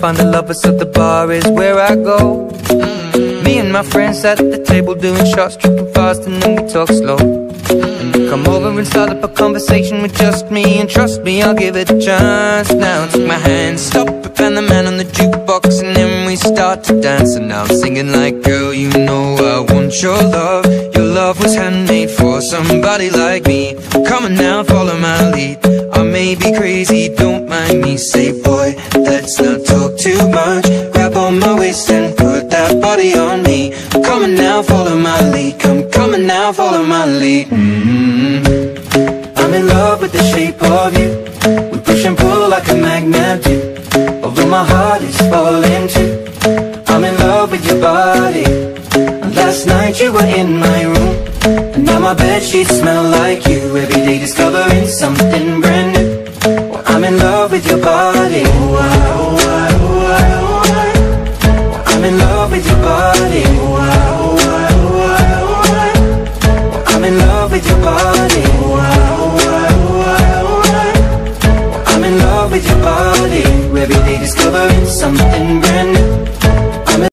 find a lover, so the bar is where I go. Me and my friends at the table doing shots, tripping fast, and then we talk slow. And you come over and start up a conversation with just me, and trust me, I'll give it a chance. Now take my hand, stop it, and the man on the jukebox, and then we start to dance. And now I'm singing like, girl, you know I want your love. Your love was handmade for somebody like me. Come on now, follow my lead. I may be crazy, don't mind me. Say, boy, let's not talk too much. Grab on my waist and put that body on me. Come on now, follow my lead. Come on now, follow my lead. I'm in love with the shape of you. We push and pull like a magnet do. Although my heart is falling too. I'm in love with your body. Last night you were in my room, and now my bedsheets smell like you. Every day discovering something brand new. Well, I'm in love with your body. Oh, I, oh, I, oh, I, oh, I. Well, I'm in love with your body.